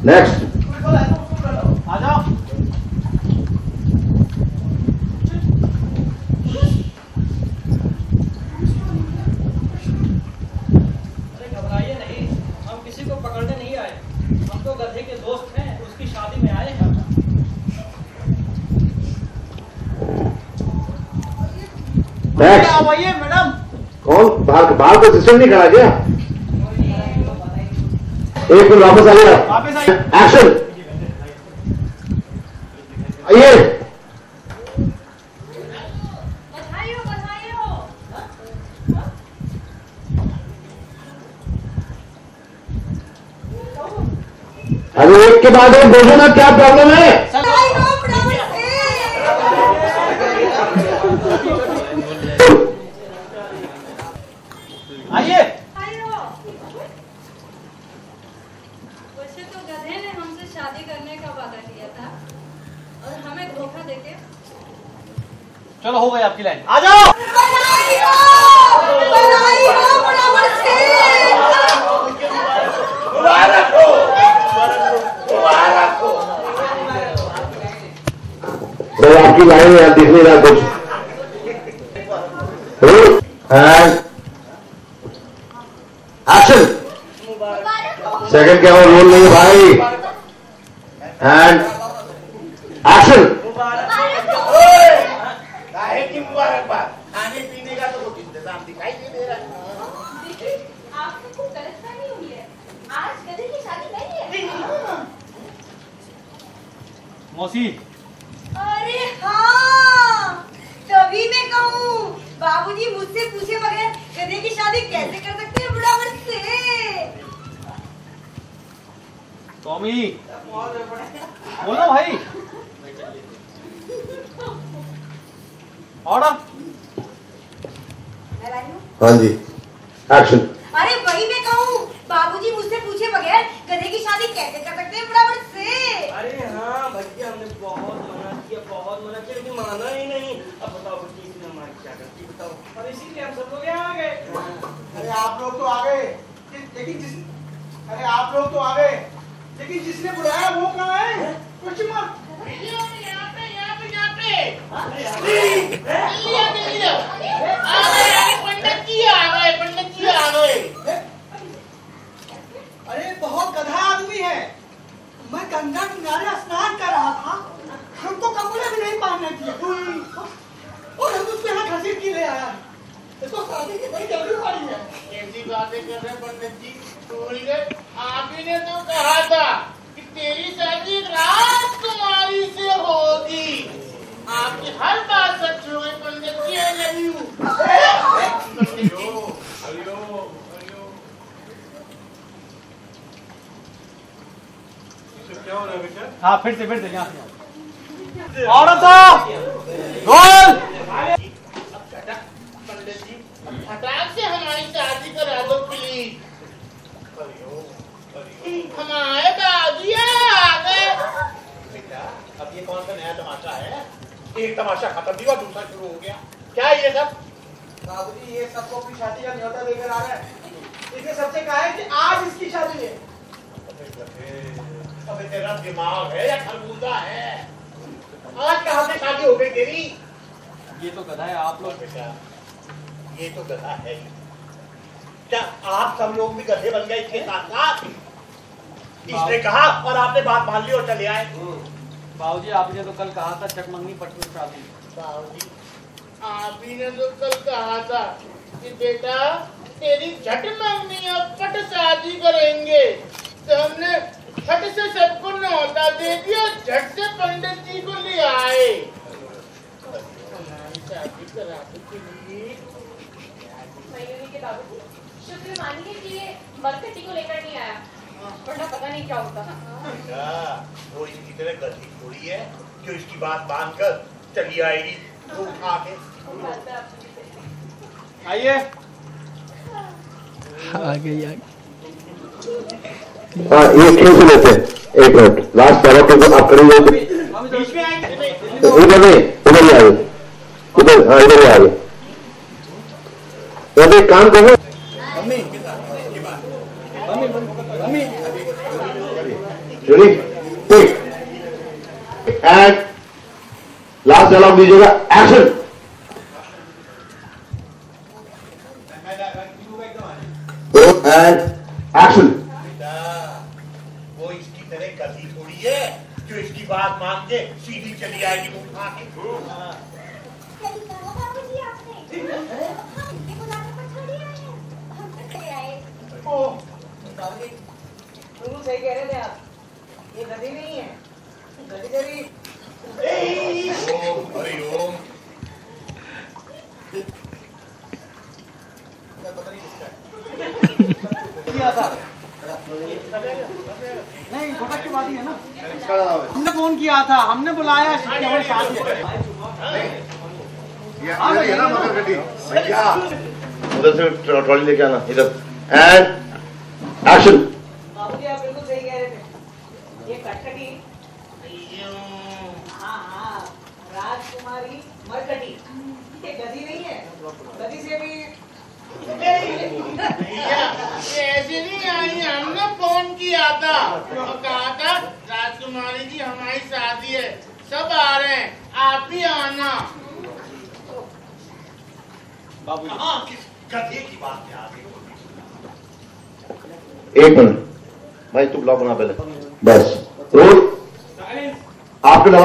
Next आ जाओ। अरे घबराइए नहीं, हम किसी को पकड़ने नहीं आए, हम तो गधे के दोस्त हैं, उसकी शादी में आए हैं। आइए मैडम। कौन बाहर को सिस्टम नहीं खड़ा क्या? एक मिनट वापस आइए। वापस आइए। एक्शन। आइए। बधाई हो। अरे एक के बाद एक बोलो ना, क्या प्रॉब्लम है? आइए। वैसे तो गधे ने हमसे शादी करने का वादा किया था और हमें धोखा देके। चलो हो गई आपकी लाइन, आ जाओ। तो आपकी लाइन यार दिख नहीं रहा कुछ। एक्शन। सेकंड क्या रोल नहीं है भाई। And action. मुबारकबाद। खाने पीने का तो कुछ इंतजाम दिखाई नहीं दे रहा है। देखिए, आपको कुछ गलतफहमी हुई है। आज गधे की शादी नहीं है। मौसी। अरे हाँ, तभी मैं कहूँ बाबूजी मुझसे पूछे बगैर गधे की शादी कैसे कर सकते हैं बुढ़ावर से? टॉमी बोलो भाई। ऑर्डर। हाँ जी एक्शन। अरे वही मैं कहूँ बाबूजी मुझसे पूछे बगैर गधे की शादी कैसे कर सकते हैं बुढ़ावर से? अरे हाँ भैया, हमने बहुत मना किया लेकिन माना ही नहीं। अब बताओ बच्ची इसने हमारी क्या गलती बताओ। और इसीलिए हम सब लोग यहाँ आ गए। अरे आप लोग तो आ गए, लेकिन जिसने बुलाया वो कहाँ है? कुछ मत। पंडित जी आ गए। अरे बहुत गधा आदमी है। मैं गंगा किनारे स्नान कर रहा था, हमको कपड़े भी नहीं पहनने दिए और हम उसको यहाँ घसीट के ले आया। इसको शादी की बड़ी जल्दी पड़ी है। कैसी बातें कर रहे पंडित जी? भूल गए, आप ही ने तो कहा था कि तेरी शादी राजकुमारी से होगी। आपकी हर बात सच हो गई पंडित जी। I love you. क्या हो रहा है बेटा? हाँ फिर से यहाँ से। औरत रोल। पंडित जी फटाक से हमारी शादी करा दो प्लीज। हमारे दादी आ गए। बेटा अब ये कौन सा नया तमाशा है? एक तमाशा खत्म हुआ, दूसरा शुरू हो गया। क्या है ये सब? बाबूजी ये सबको अपनी शादी का न्योता देकर आ रहा है। इसने सबसे कहा है कि आज इसकी शादी है। अबे तेरा दिमाग है या खरबूजा है? आज कहाँ से शादी हो गई तेरी? ये तो गधा है आप लोग। बेटा ये तो गधा है ही। क्या आप सब लोग भी गधे बन गए इसके साथ साथ? इसने कहा और आपने बात मान ली और चले आए। बाबूजी आपने तो कल कहा था चकमंगनी पटनी शादी। बाबूजी आप ही ने तो कल कहा था कि बेटा तेरी झट मंगनी और पट शादी करेंगे, तो हमने झट से सबको न्योता दे दिया, झट से पंडित जी को ले आए। हमारी शादी कराने के लिए के बाबूजी शुक्र मानिए कि ये मरकटी को लेकर नहीं आया, वरना पता नहीं क्या होता। वो इसकी तरह गलती थोड़ी है जो इसकी बात मानकर चली आएगी तो उठा के। आइए हाँ ये क्यों से लेते हैं? एक मिनट लास्ट पैरा को आप करेंगे बीच में आएंगे। इधर नहीं, इधर ही आइए, इधर हाँ इधर ही आइए। तो एक काम करो, ready take and last dialogue दीजिएगा एक्शन। And action. वो इसकी तरह गधी थोड़ी है जो इसकी बात मान के सीधी चली आएगी मुंह उठा के। बिल्कुल सही कह रहे थे आप, ये गधी नहीं है, गधी गधी। हरिओम। किया था नहीं, घटक की बात ही है ना। हमने फोन किया था, हमने बुलाया हमारे साथ उधर से ट्रॉली लेके आना इधर एंड एक्शन। बाबूजी आप बिल्कुल सही कह रहे थे, ये कटकटी, हाँ राजकुमारी मरकटी, ये गधी नहीं है, गधी से भी ये ऐसे नहीं आई, हमने फोन किया था और कहा था राजकुमारी जी हमारी शादी है, सब आ रहे हैं, आप भी आना। बाबू किस गधे की बात है आगे? एक मिनट भाई, तू ब्लॉग बना पहले बस। रोल आपके